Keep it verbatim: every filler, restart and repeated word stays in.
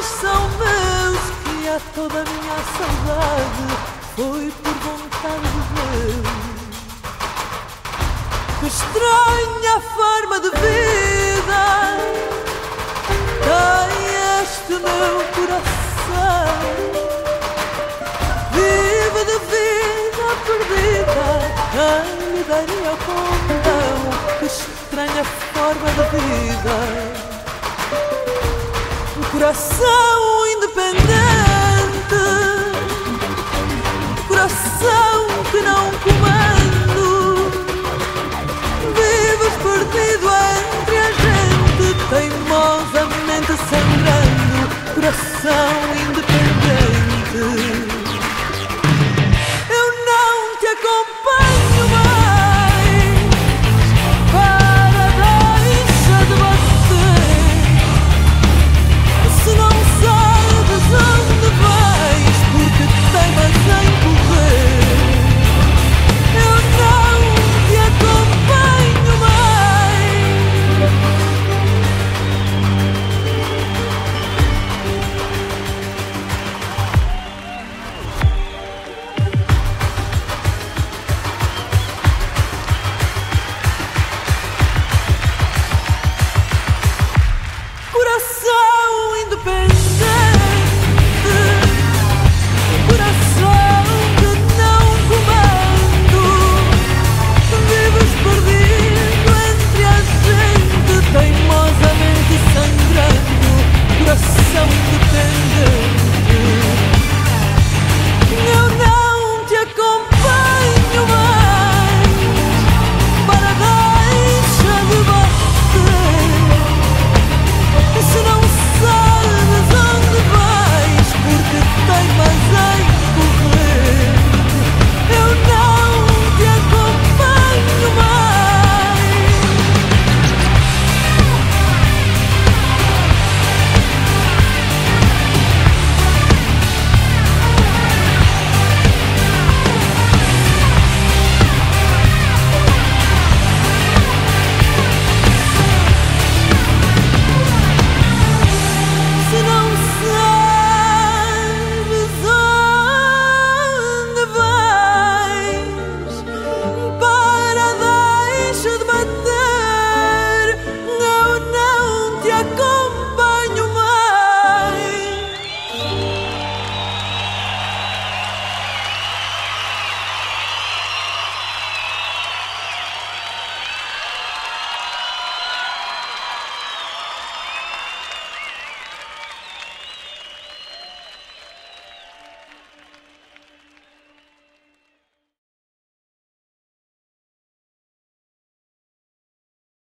são meus, que há toda a minha saudade foi por vontade de Deus. Que estranha forma de vida tem este meu coração. Vive de vida perdida, quem lhe daria o condão? Que estranha forma de vida. Um coração independente, coração que não comando, vives perdido entre a gente, teimosamente sangrando. Coração independente.